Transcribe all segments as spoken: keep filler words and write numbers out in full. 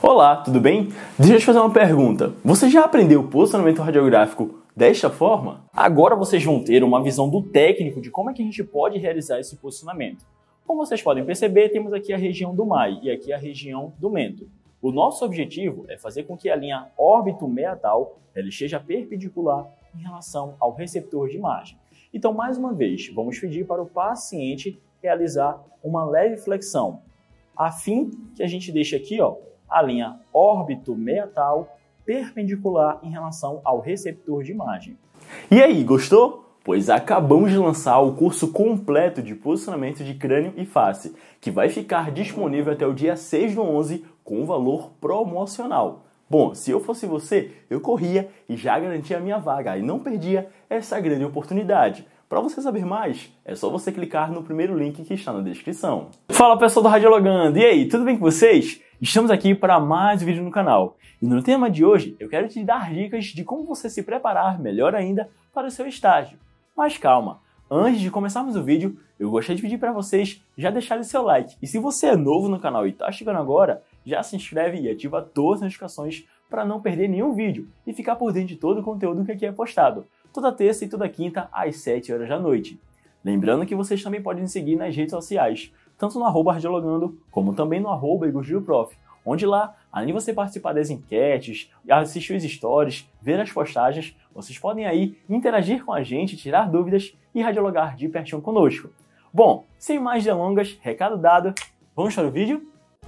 Olá, tudo bem? Deixa eu te fazer uma pergunta. Você já aprendeu posicionamento radiográfico desta forma? Agora vocês vão ter uma visão do técnico de como é que a gente pode realizar esse posicionamento. Como vocês podem perceber, temos aqui a região do M A I e aqui a região do mento. O nosso objetivo é fazer com que a linha órbito-meatal ela esteja perpendicular em relação ao receptor de imagem. Então, mais uma vez, vamos pedir para o paciente realizar uma leve flexão, a fim que a gente deixe aqui, ó, a linha órbito-meatal perpendicular em relação ao receptor de imagem. E aí, gostou? Pois acabamos de lançar o curso completo de posicionamento de crânio e face, que vai ficar disponível até o dia seis do onze com valor promocional. Bom, se eu fosse você, eu corria e já garantia a minha vaga e não perdia essa grande oportunidade. Para você saber mais, é só você clicar no primeiro link que está na descrição. Fala pessoal do Radiologando, e aí, tudo bem com vocês? Estamos aqui para mais um vídeo no canal. E no tema de hoje, eu quero te dar dicas de como você se preparar melhor ainda para o seu estágio. Mas calma, antes de começarmos o vídeo, eu gostaria de pedir para vocês já deixarem seu like. E se você é novo no canal e está chegando agora, já se inscreve e ativa todas as notificações para não perder nenhum vídeo e ficar por dentro de todo o conteúdo que aqui é postado, toda terça e toda quinta às sete horas da noite. Lembrando que vocês também podem me seguir nas redes sociais, tanto no arroba Radiologando, como também no arroba IgorGiroProf, onde lá, além de você participar das enquetes, assistir os stories, ver as postagens, vocês podem aí interagir com a gente, tirar dúvidas e radiologar de pertinho conosco. Bom, sem mais delongas, recado dado, vamos para o vídeo?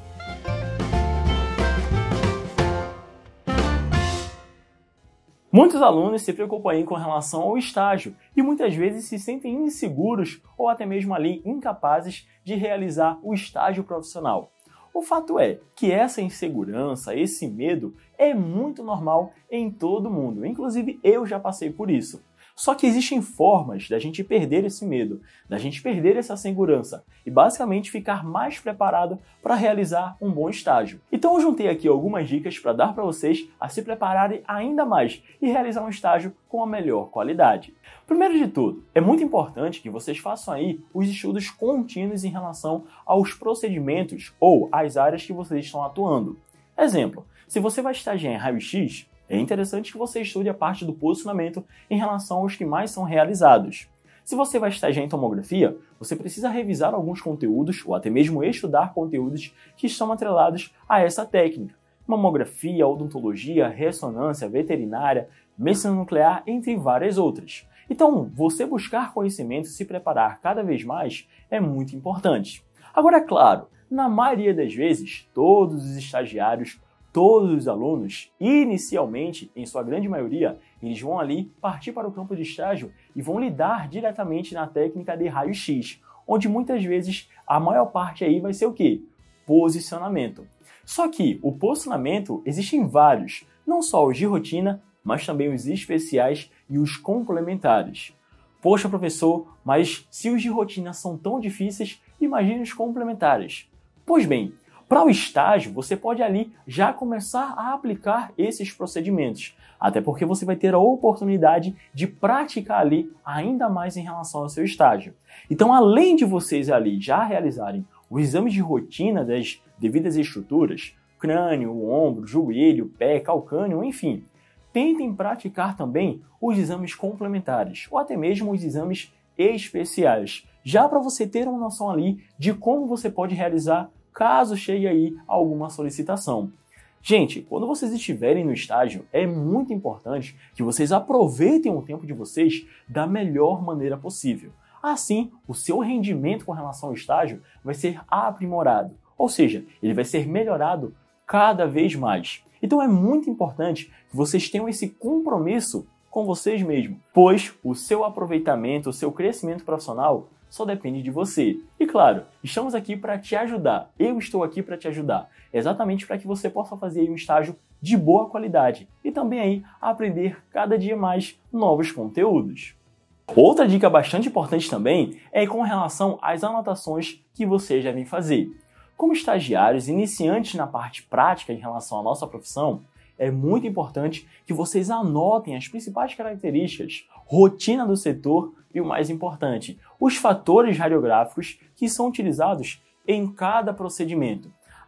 Muitos alunos se preocupam aí com relação ao estágio e muitas vezes se sentem inseguros ou até mesmo ali incapazes de realizar o estágio profissional. O fato é que essa insegurança, esse medo é muito normal em todo mundo, inclusive eu já passei por isso. Só que existem formas da gente perder esse medo, da gente perder essa segurança e basicamente ficar mais preparado para realizar um bom estágio. Então eu juntei aqui algumas dicas para dar para vocês a se prepararem ainda mais e realizar um estágio com a melhor qualidade. Primeiro de tudo, é muito importante que vocês façam aí os estudos contínuos em relação aos procedimentos ou às áreas que vocês estão atuando. Exemplo, se você vai estagiar em raio-x, é interessante que você estude a parte do posicionamento em relação aos que mais são realizados. Se você vai estagiar em tomografia, você precisa revisar alguns conteúdos ou até mesmo estudar conteúdos que estão atrelados a essa técnica. Mamografia, odontologia, ressonância, veterinária, medicina nuclear, entre várias outras. Então, você buscar conhecimento e se preparar cada vez mais é muito importante. Agora, claro, na maioria das vezes, todos os estagiários Todos os alunos, inicialmente, em sua grande maioria, eles vão ali partir para o campo de estágio e vão lidar diretamente na técnica de raio-x, onde muitas vezes a maior parte aí vai ser o quê? Posicionamento. Só que o posicionamento existem vários, não só os de rotina, mas também os especiais e os complementares. Poxa, professor, mas se os de rotina são tão difíceis, imagine os complementares. Pois bem, para o estágio, você pode ali já começar a aplicar esses procedimentos, até porque você vai ter a oportunidade de praticar ali ainda mais em relação ao seu estágio. Então, além de vocês ali já realizarem os exames de rotina das devidas estruturas, crânio, ombro, joelho, pé, calcânio, enfim, tentem praticar também os exames complementares ou até mesmo os exames especiais, já para você ter uma noção ali de como você pode realizar caso chegue aí alguma solicitação. Gente, quando vocês estiverem no estágio, é muito importante que vocês aproveitem o tempo de vocês da melhor maneira possível. Assim, o seu rendimento com relação ao estágio vai ser aprimorado, ou seja, ele vai ser melhorado cada vez mais. Então é muito importante que vocês tenham esse compromisso com vocês mesmos, pois o seu aproveitamento, o seu crescimento profissional só depende de você. E claro, estamos aqui para te ajudar. Eu estou aqui para te ajudar. Exatamente para que você possa fazer um estágio de boa qualidade e também aí aprender cada dia mais novos conteúdos. Outra dica bastante importante também é com relação às anotações que vocês devem fazer. Como estagiários iniciantes na parte prática em relação à nossa profissão, é muito importante que vocês anotem as principais características, rotina do setor e o mais importante, os fatores radiográficos que são utilizados em cada procedimento.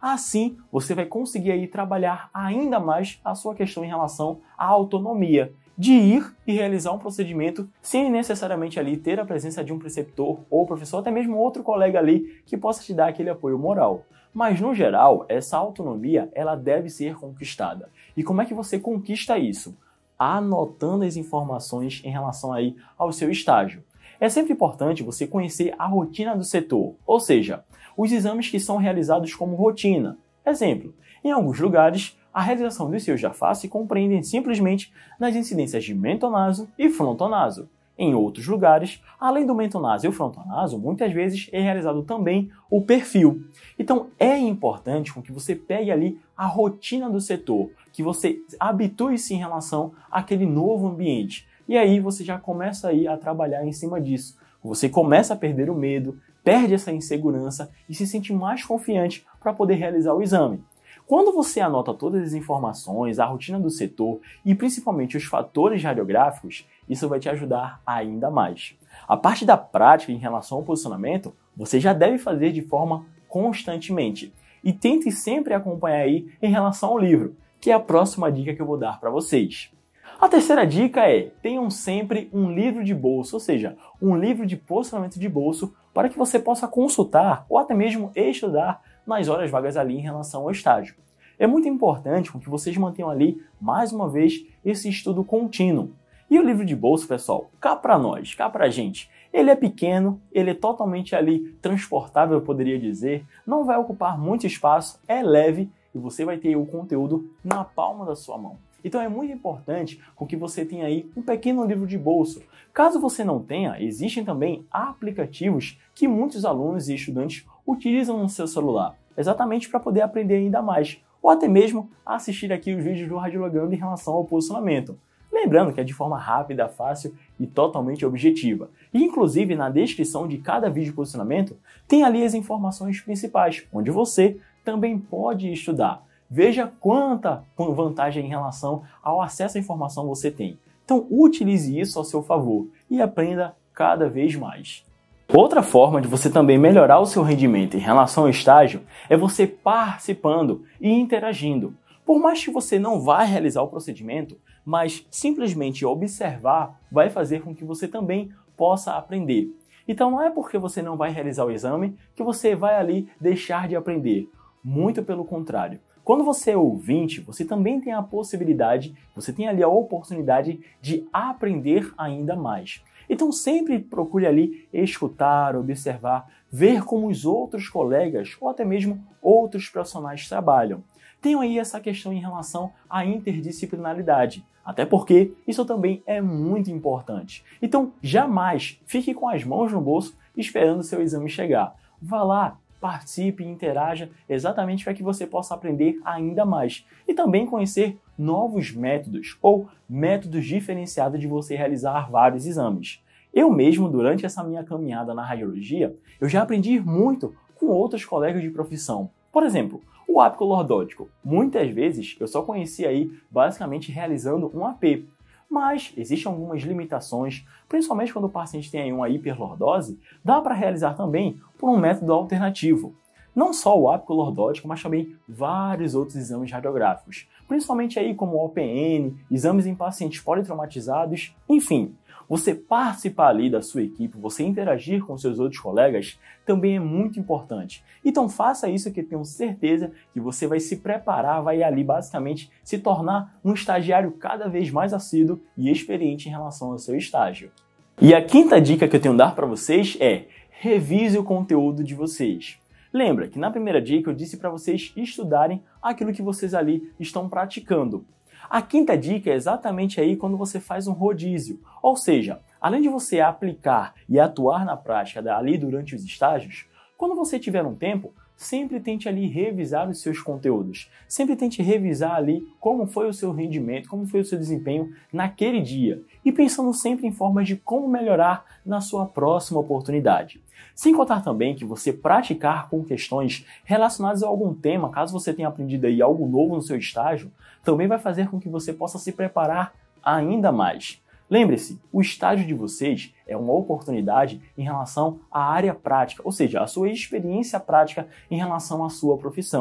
Assim, você vai conseguir aí trabalhar ainda mais a sua questão em relação à autonomia, de ir e realizar um procedimento sem necessariamente ali ter a presença de um preceptor ou professor, até mesmo outro colega ali que possa te dar aquele apoio moral. Mas, no geral, essa autonomia ela deve ser conquistada. E como é que você conquista isso? Anotando as informações em relação aí ao seu estágio. É sempre importante você conhecer a rotina do setor, ou seja, os exames que são realizados como rotina. Exemplo, em alguns lugares, a realização dos seios da face compreendem simplesmente nas incidências de mentonaso e frontonaso. Em outros lugares, além do mentonaso e o frontonaso, muitas vezes é realizado também o perfil. Então, é importante com que você pegue ali a rotina do setor, que você habitue-se em relação àquele novo ambiente. E aí você já começa aí a trabalhar em cima disso. Você começa a perder o medo, perde essa insegurança e se sente mais confiante para poder realizar o exame. Quando você anota todas as informações, a rotina do setor e principalmente os fatores radiográficos, isso vai te ajudar ainda mais. A parte da prática em relação ao posicionamento, você já deve fazer de forma constantemente. E tente sempre acompanhar aí em relação ao livro, que é a próxima dica que eu vou dar para vocês. A terceira dica é, tenham sempre um livro de bolso, ou seja, um livro de posicionamento de bolso para que você possa consultar ou até mesmo estudar nas horas vagas ali em relação ao estágio. É muito importante que vocês mantenham ali, mais uma vez, esse estudo contínuo. E o livro de bolso, pessoal, cá para nós, cá para a gente, ele é pequeno, ele é totalmente ali transportável, eu poderia dizer, não vai ocupar muito espaço, é leve e você vai ter o conteúdo na palma da sua mão. Então é muito importante com que você tenha aí um pequeno livro de bolso. Caso você não tenha, existem também aplicativos que muitos alunos e estudantes utilizam no seu celular, exatamente para poder aprender ainda mais, ou até mesmo assistir aqui os vídeos do Radiologando em relação ao posicionamento. Lembrando que é de forma rápida, fácil e totalmente objetiva. E inclusive na descrição de cada vídeo de posicionamento tem ali as informações principais, onde você também pode estudar. Veja quanta vantagem em relação ao acesso à informação você tem. Então utilize isso ao seu favor e aprenda cada vez mais. Outra forma de você também melhorar o seu rendimento em relação ao estágio é você participando e interagindo. Por mais que você não vá realizar o procedimento, mas simplesmente observar vai fazer com que você também possa aprender. Então não é porque você não vai realizar o exame que você vai ali deixar de aprender. Muito pelo contrário. Quando você é ouvinte, você também tem a possibilidade, você tem ali a oportunidade de aprender ainda mais. Então sempre procure ali escutar, observar, ver como os outros colegas ou até mesmo outros profissionais trabalham. Tenham aí essa questão em relação à interdisciplinaridade, até porque isso também é muito importante. Então jamais fique com as mãos no bolso esperando o seu exame chegar. Vá lá, participe e interaja exatamente para que você possa aprender ainda mais e também conhecer novos métodos ou métodos diferenciados de você realizar vários exames. Eu mesmo, durante essa minha caminhada na radiologia, eu já aprendi muito com outros colegas de profissão. Por exemplo, o ápico lordótico. Muitas vezes eu só conhecia aí basicamente realizando um A P. Mas existem algumas limitações, principalmente quando o paciente tem aí uma hiperlordose, dá para realizar também por um método alternativo. Não só o ápico lordótico, mas também vários outros exames radiográficos, principalmente aí como o O P N, exames em pacientes politraumatizados, enfim. Você participar ali da sua equipe, você interagir com seus outros colegas, também é muito importante. Então faça isso que eu tenho certeza que você vai se preparar, vai ali basicamente se tornar um estagiário cada vez mais assíduo e experiente em relação ao seu estágio. E a quinta dica que eu tenho a dar para vocês é: revise o conteúdo de vocês. Lembra que na primeira dica eu disse para vocês estudarem aquilo que vocês ali estão praticando. A quinta dica é exatamente aí quando você faz um rodízio, ou seja, além de você aplicar e atuar na prática ali durante os estágios, quando você tiver um tempo, sempre tente ali revisar os seus conteúdos, sempre tente revisar ali como foi o seu rendimento, como foi o seu desempenho naquele dia e pensando sempre em formas de como melhorar na sua próxima oportunidade. Sem contar também que você praticar com questões relacionadas a algum tema, caso você tenha aprendido aí algo novo no seu estágio, também vai fazer com que você possa se preparar ainda mais. Lembre-se, o estágio de vocês é uma oportunidade em relação à área prática, ou seja, a sua experiência prática em relação à sua profissão.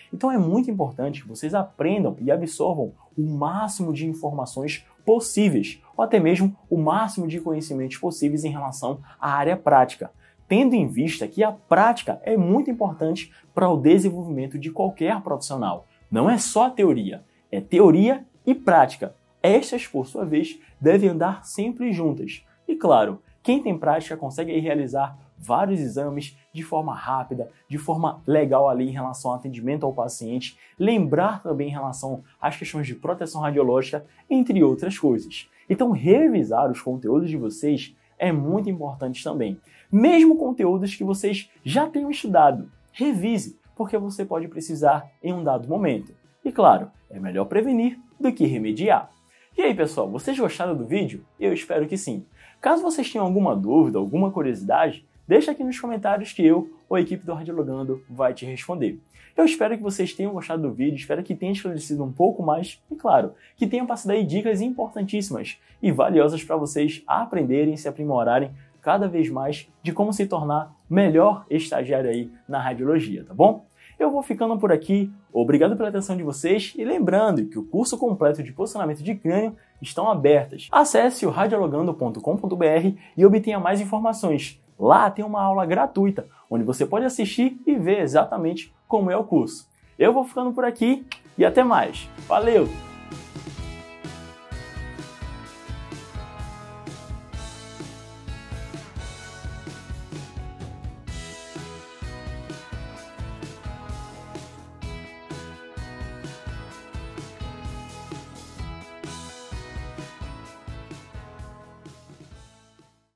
Então é muito importante que vocês aprendam e absorvam o máximo de informações possíveis, ou até mesmo o máximo de conhecimentos possíveis em relação à área prática, tendo em vista que a prática é muito importante para o desenvolvimento de qualquer profissional. Não é só a teoria, é teoria e prática. Estas, por sua vez, devem andar sempre juntas. E claro, quem tem prática consegue realizar vários exames de forma rápida, de forma legal ali em relação ao atendimento ao paciente, lembrar também em relação às questões de proteção radiológica, entre outras coisas. Então, revisar os conteúdos de vocês é muito importante também. Mesmo conteúdos que vocês já tenham estudado, revise, porque você pode precisar em um dado momento. E claro, é melhor prevenir do que remediar. E aí, pessoal, vocês gostaram do vídeo? Eu espero que sim. Caso vocês tenham alguma dúvida, alguma curiosidade, deixa aqui nos comentários que eu ou a equipe do Radiologando vai te responder. Eu espero que vocês tenham gostado do vídeo, espero que tenha esclarecido um pouco mais e, claro, que tenham passado aí dicas importantíssimas e valiosas para vocês aprenderem e se aprimorarem cada vez mais de como se tornar melhor estagiário aí na radiologia, tá bom? Eu vou ficando por aqui, obrigado pela atenção de vocês e lembrando que o curso completo de posicionamento de crânio estão abertas. Acesse o radiologando ponto com ponto br e obtenha mais informações. Lá tem uma aula gratuita, onde você pode assistir e ver exatamente como é o curso. Eu vou ficando por aqui e até mais. Valeu!